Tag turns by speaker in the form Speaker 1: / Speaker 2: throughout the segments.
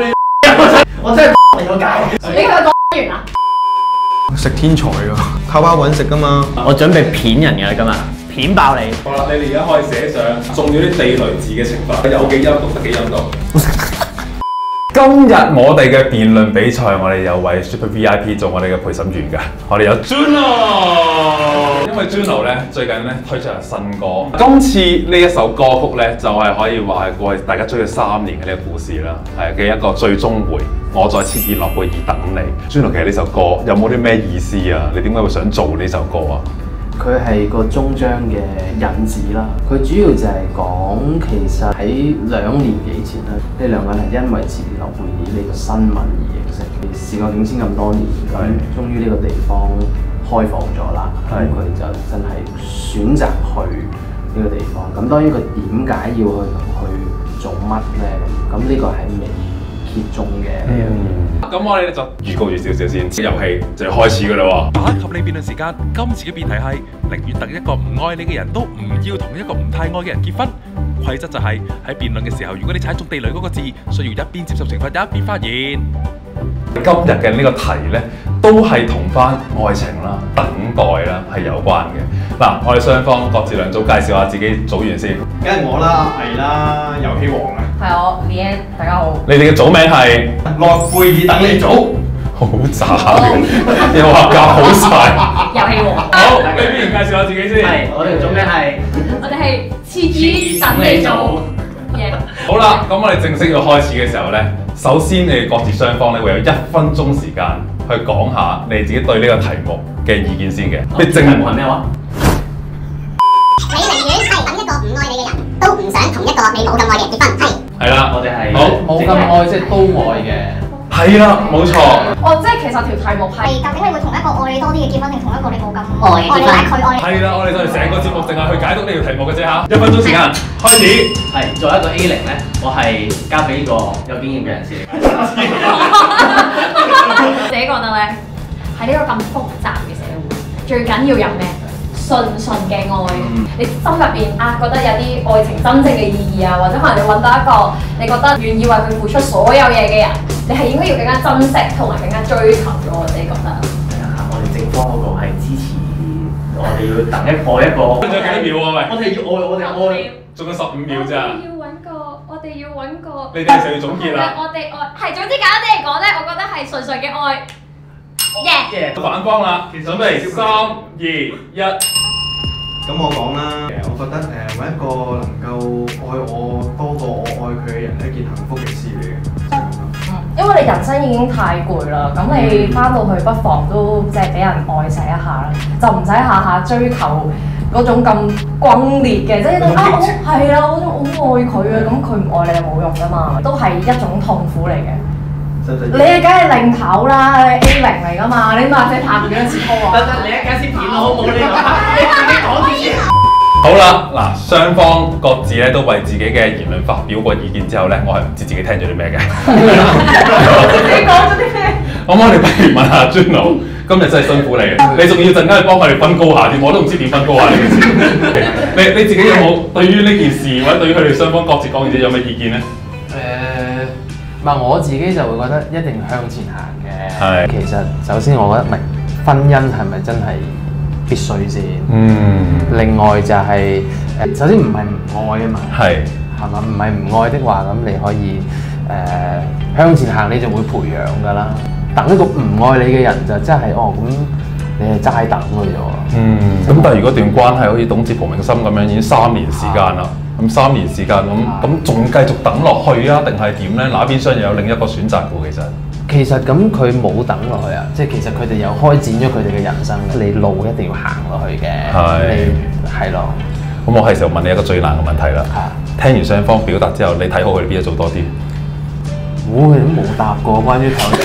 Speaker 1: 我真係嚟咗街。
Speaker 2: 你佢講完啦？
Speaker 3: 食天才㗎，靠包揾食㗎嘛。
Speaker 1: 我準備片人㗎啦，今日片爆你。
Speaker 4: 好啦，你哋而家可以寫上中咗啲地雷字嘅懲罰，有幾陰毒得幾陰毒。今日我哋嘅辯論比賽，我哋有位 Super VIP 做我哋嘅陪審員㗎，我哋有 Juno。因為 Juno 咧最近咧推出咗新歌，今次呢一首歌曲咧就係可以話係過去大家追咗3年嘅呢個故事啦，係嘅一個最終回。我在切爾諾貝爾等你。Juno 其實呢首歌有冇啲咩意思啊？你點解會想做呢首歌啊？
Speaker 5: 佢係個終章嘅引子啦。佢主要就係講其實喺2年幾前啦，呢兩個人係因為切爾諾貝爾呢個新聞而認識。事過境遷咁多年，咁終於呢個地方開放咗啦，咁佢就真係選擇去呢個地方。咁當然佢點解要去同佢做乜咧？咁呢個係未揭盅嘅呢樣嘢。
Speaker 4: 咁我哋就預告住少少先，遊戲就要開始㗎啦喎！
Speaker 6: 把及你辯論時間，今次嘅辯題係寧願等一個唔愛你嘅人都唔要同一個唔太愛嘅人結婚。規則就係喺辯論嘅時候，如果你踩中地雷嗰個字，需要一邊接受懲罰一邊發言。
Speaker 4: 今日嘅呢個題呢，都係同翻愛情啦、等待啦係有關嘅。嗱，我哋雙方各自兩組介紹下自己組員先。
Speaker 3: 梗係我啦，藝啦，遊戲王啊！
Speaker 2: 係我 Leanne，大家好。
Speaker 4: 你哋嘅組名係
Speaker 3: 諾貝爾等你組，
Speaker 4: 好渣嘅，又話教好晒。
Speaker 2: 遊戲王。
Speaker 4: 好，你不如介紹下自己先。
Speaker 5: 係，我哋嘅組名係
Speaker 2: 我哋係切爾等你組。
Speaker 4: 好啦，咁我哋正式要開始嘅時候呢，首先你哋各自雙方咧會有1分鐘時間去講下你自己對呢個題目嘅意見先嘅。你正題目係咩話？
Speaker 7: 你寧願係等一個唔愛你嘅人，都唔想同一個你冇咁愛嘅人結婚，係。
Speaker 4: 係啦，
Speaker 5: 我哋係
Speaker 4: 好
Speaker 5: 冇咁愛，即係都愛嘅。
Speaker 4: 係啦，冇錯。
Speaker 2: 哦，即係其實條題目係
Speaker 7: 究竟你會同一個愛你多啲嘅結婚，定同一個你冇咁愛你或者佢愛你？
Speaker 4: 係啦，我哋就係成個節目淨係去解讀呢條題目嘅啫嚇。1分鐘時間開始。
Speaker 5: 係作為一個 A0咧，我係交俾呢個有經驗嘅人士嚟。
Speaker 2: 自己覺得咧，喺呢個咁複雜嘅社會，最緊要有咩？純嘅愛。你心入邊啊，覺得有啲愛情真正嘅意義啊，或者可能你揾到一個你覺得願意為佢付出所有嘢嘅人，你係應該要更加珍惜同埋更加追求咗。我自己覺得。
Speaker 5: 係啊，我哋正方嗰個係支持我哋要等一個。
Speaker 4: 仲有幾多秒啊？喂，
Speaker 5: 我哋要愛，我哋愛。
Speaker 4: 仲有15秒咋？
Speaker 2: 我哋要揾個。
Speaker 4: 你哋就要總結啦。
Speaker 2: 我哋愛係總之簡單啲嚟講咧，我覺得係純粹嘅愛。耶！
Speaker 4: 反光啦，準備3、2、1。
Speaker 3: 咁我講啦，我覺得揾一個能夠愛我多過我愛佢嘅人係一件幸福嘅事嚟嘅。
Speaker 2: 因為你人生已經太攰啦，咁你翻到去不妨都即係俾人愛錫一下啦，就唔使下下追求嗰種咁轟烈嘅，即係啊係啦，我好愛佢啊，咁佢唔愛你係冇用噶嘛，都係一種痛苦嚟嘅。你梗係擰頭啦，你 A0嚟噶嘛，你馬仔拍幾多次拖啊？
Speaker 5: 你一間先片咯，好唔好？你自己講住先。
Speaker 4: 好啦，嗱，雙方各自咧都為自己嘅言論發表過意見之後咧，我係唔知自己聽咗啲咩嘅。
Speaker 2: 你講咗啲咩？
Speaker 4: 咁我哋不如問下 Juno，今日真係辛苦你，你仲要陣間去幫佢哋分高下添，我都唔知點分高下呢件事。你自己有冇對於呢件事或者對於佢哋雙方各自講完之後有咩意見咧？
Speaker 5: 唔係我自己就會覺得一定要向前行嘅。
Speaker 4: 係。
Speaker 5: 其實首先我覺得婚姻係咪真係必須先？另外就係首先唔係唔愛啊嘛。係嘛？唔係唔愛的話，咁你可以向前行，你就會培養㗎啦。等一個唔愛你嘅人就真係咁你係齋等㗎啫喎。
Speaker 4: 咁但係如果段關係好似董潔、蒲明心咁樣，已經3年時間啦。咁3年時間咁仲繼續等落去啊？定係點咧？那邊廂又有另一個選擇㗎喎，
Speaker 5: 其實咁佢冇等落去啊，即係其實佢哋又開展咗佢哋嘅人生，你路一定要行落去嘅。係咯。
Speaker 4: 咁我係時候問你一個最難嘅問題啦。聽完雙方表達之後，你睇好佢哋邊一組多啲？
Speaker 5: 我哋都冇答過關於台。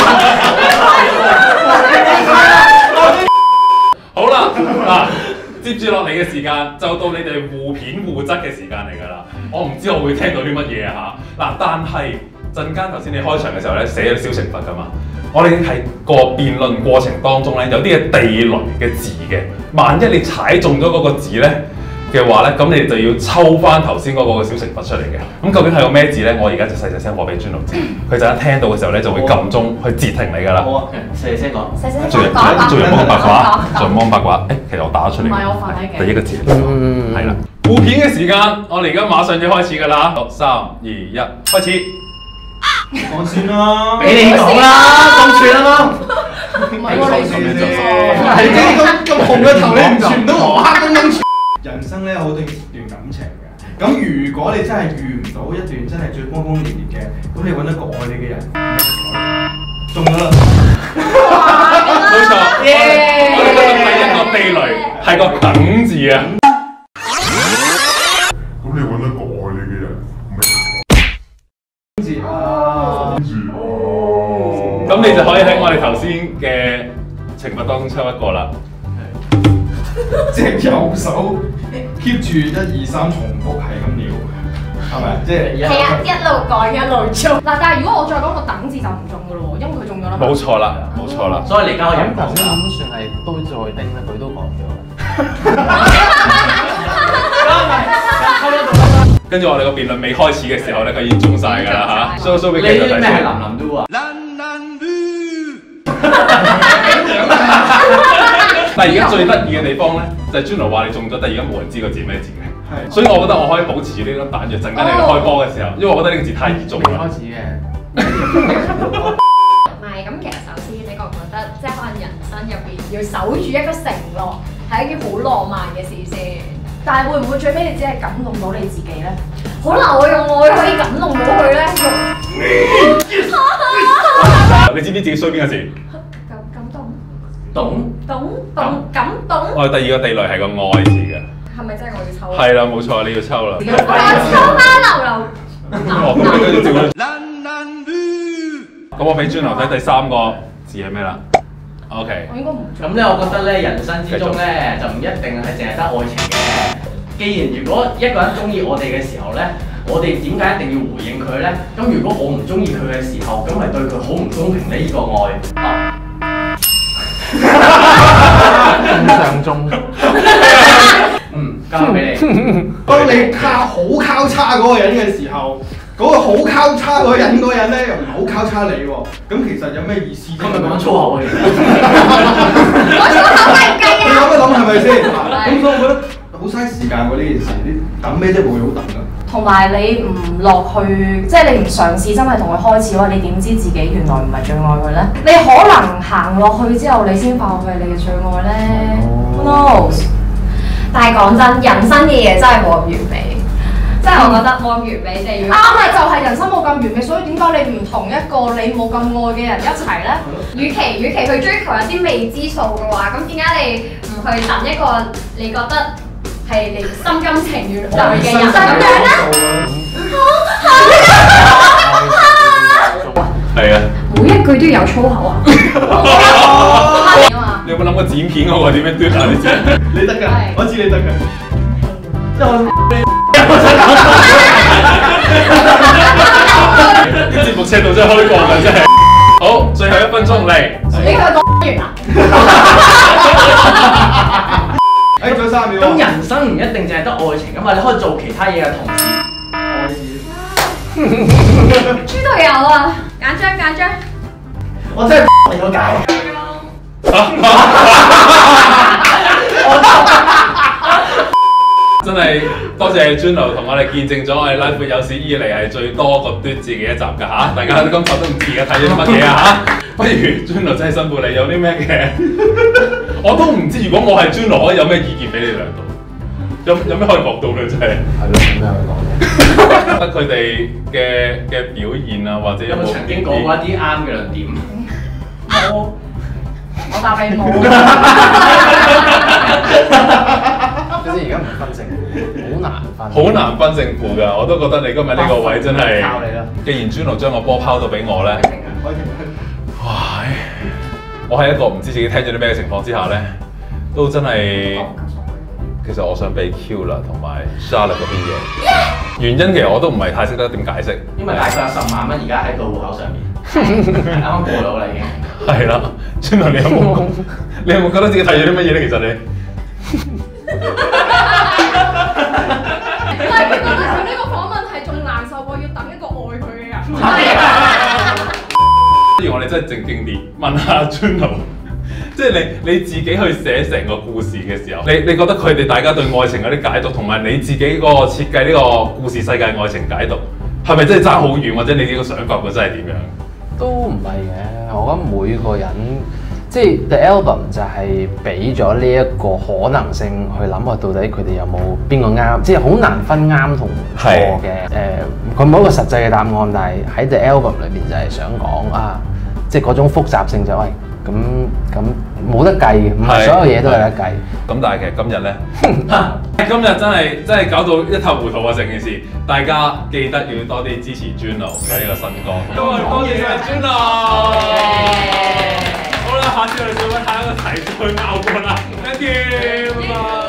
Speaker 4: 好啦，嗱。接住落嚟嘅時間就到你哋互片互質嘅時間嚟㗎啦，我唔知我會聽到啲乜嘢啊嚇。嗱，但係陣間頭先你開場嘅時候咧寫咗小懲罰㗎嘛，我哋喺個辯論過程當中咧有啲嘅地雷嘅字嘅，萬一你踩中咗嗰個字咧， 嘅話咧，咁你哋就要抽翻頭先嗰個小懲罰出嚟嘅。咁究竟係個咩字咧？我而家就細細聲話俾尊龍知，佢就一聽到嘅時候咧就會撳鐘去截停你㗎啦。
Speaker 3: 好啊，
Speaker 5: 細聲講。
Speaker 4: 做人幫八卦，做人幫八卦。其實我打咗出嚟。
Speaker 2: 唔係我瞓喺嘅。
Speaker 4: 第一個字。係啦。互片嘅時間，我哋而家馬上要開始㗎啦。6、3、2、1，開始。
Speaker 3: 講先啦，
Speaker 5: 俾你講啦，咁串啊嘛。
Speaker 2: 唔係喎，你
Speaker 3: 係即係咁紅嘅頭，你唔傳都我黑咁樣傳。人生咧有好多段感情嘅，咁如果你真係遇唔到一段真係最轟轟烈烈嘅，咁你揾一個愛你嘅人，中咗啦。
Speaker 4: 冇錯，我哋第一個地雷係個等字啊。
Speaker 8: 咁你揾一個愛你嘅人，
Speaker 3: 字啊，
Speaker 4: 咁你就可以喺我哋頭先嘅懲罰當中抽一個啦。
Speaker 3: 隻右手 keep 住1、2、3重複係咁撩，係咪？即係
Speaker 2: 係啊，一路講一路做。嗱，但係如果我再講個等字就唔中㗎咯喎，因為佢中咗啦嘛。
Speaker 4: 冇錯啦，冇錯啦。
Speaker 5: 所以你而家可以唔講頭先啦。 咁算係都再頂啦，佢都講咗。
Speaker 4: 跟住我哋個辯論未開始嘅時候咧，佢已經中晒㗎啦嚇。show 俾
Speaker 5: 你
Speaker 4: 其他睇先。
Speaker 5: 啲咩係林林都啊？
Speaker 4: 但係而家最得意嘅地方咧，就係專來話你中咗，但係而家冇人知個字咩字嘅。
Speaker 3: 係，
Speaker 4: 所以我覺得我可以保持住呢粒彈藥，陣間你哋開波嘅時候，因為我覺得呢個字太易中啦。
Speaker 5: 開始嘅。
Speaker 9: 唔係，咁其實首先你覺唔覺得，即係可能人生入邊要守住一個承諾，係一件好浪漫嘅事先？
Speaker 2: 但係會唔會最尾你只係感動到你自己咧？可能我用愛可以感動到佢咧。
Speaker 4: 你知唔知自己衰邊個字？
Speaker 9: 感動。
Speaker 4: 我哋第二個地雷係個愛字嘅。
Speaker 9: 係咪真係我要抽？
Speaker 4: 係啦，冇錯，你要抽啦。
Speaker 9: 抽翻流。
Speaker 4: 咁我俾專留睇第三個字係咩啦 ？OK。
Speaker 2: 我應該唔中。
Speaker 5: 咁咧，我覺得咧，人生之中咧就唔一定係淨係得愛情嘅。既然如果一個人中意我哋嘅時候咧，我哋點解一定要回應佢咧？咁如果我唔中意佢嘅時候，咁咪對佢好唔公平呢？呢個愛。上中。交俾你。
Speaker 3: 當你好交叉嗰個人嘅時候，嗰個好交叉嗰個人咧又唔係好交叉你喎，咁其實有咩意思啫？
Speaker 5: 咁咪講粗口嘅。
Speaker 9: 我粗口咪計
Speaker 3: 你諗一諗係咪先？咁所以我覺得好嘥時間喎呢件事，你等咩啫？冇嘢好等㗎。
Speaker 2: 同埋你唔落去，即係你唔嘗試真係同佢開始嘅話，你點知自己原來唔係最愛佢咧？你可能行落去之後，你先發覺佢係你嘅最愛咧。Who knows？
Speaker 9: 但係講真，人生嘅嘢真係冇咁完美，即係我覺得冇咁完美，就要
Speaker 2: 啱啊！就係人生冇咁完美，所以點解你唔同一個你冇咁愛嘅人一齊咧？
Speaker 9: 與其去追求一啲未知數嘅話，咁點解你唔去等一個你覺得係你心甘情願愛嘅人咁樣咧？
Speaker 4: 係啊。
Speaker 9: 每一句都要有粗口啊！
Speaker 4: 你有冇諗過剪片嗰個點樣端啊？你知？
Speaker 3: 你得㗎，我知你得㗎。
Speaker 4: 啲節目尺度真係開過㗎，真係。好，最後1分鐘嚟。
Speaker 2: 你佢講完啦。
Speaker 3: 仲有3秒。
Speaker 5: 咁人生唔一定淨係得愛情㗎嘛，你可以做其他嘢嘅同時。愛字。
Speaker 9: 豬隊友啊！揀張。
Speaker 5: 我真係你個解。
Speaker 4: 真係多謝尊流同我哋見證咗我哋拉闊有史以嚟係最多個嘟字嘅一集㗎嚇，大家今集都唔知嘅睇咗啲乜嘢啊嚇，不如尊流真係辛苦你，有啲咩嘅我都唔知，如果我係尊流，可以有咩意見俾你兩度？有咩可以講到咧？真係
Speaker 5: 係咯，有咩可以講？
Speaker 4: 覺得佢哋嘅表現啊，或者
Speaker 5: 有冇曾經講過一啲啱嘅論點？
Speaker 2: 冇，我答你冇。
Speaker 5: 即係而家唔分勝負，好難分。
Speaker 4: 好難分勝負㗎，我都覺得你今日呢個位真係
Speaker 5: 靠你啦。
Speaker 4: 既然尊流將個波拋到俾我咧，哇！我喺一個唔知自己聽咗啲咩嘅情況之下咧，都真係。其實我想俾 Q 啦，同埋 Charlotte 嗰邊嘅原因其實我都唔係太識得點解釋，
Speaker 5: 因為大概有10萬蚊而家喺個戶口上面，啱啱過到啦已經。
Speaker 4: 係啦，尊流你有冇覺得自己睇咗啲乜嘢咧？其實你不如我哋真係正經啲，問下 Juno， 即係你自己去寫成個故事嘅時候，你覺得佢哋大家對愛情嗰啲解讀，同埋你自己個設計呢個故事世界愛情解讀，係咪真係爭好遠，或者你呢個想法本身係點樣？
Speaker 5: 都唔係嘅，我覺得每個人即係 The Album 就係俾咗呢一個可能性去諗下，到底佢哋有冇邊個啱，即係好難分啱同錯嘅。佢冇一個實際嘅答案，但係喺 The Album 裏邊就係想講啊，即係嗰種複雜性就係咁冇得計嘅，唔係所有嘢都有得計。
Speaker 4: 咁但係其實今日咧，今日真係搞到一頭糊塗啊！成件事，大家記得要多啲支持 Juno 嘅呢個新歌。多謝晒 Juno。好啦，下次我哋再揾下一個題目去拗過啦。Thank you。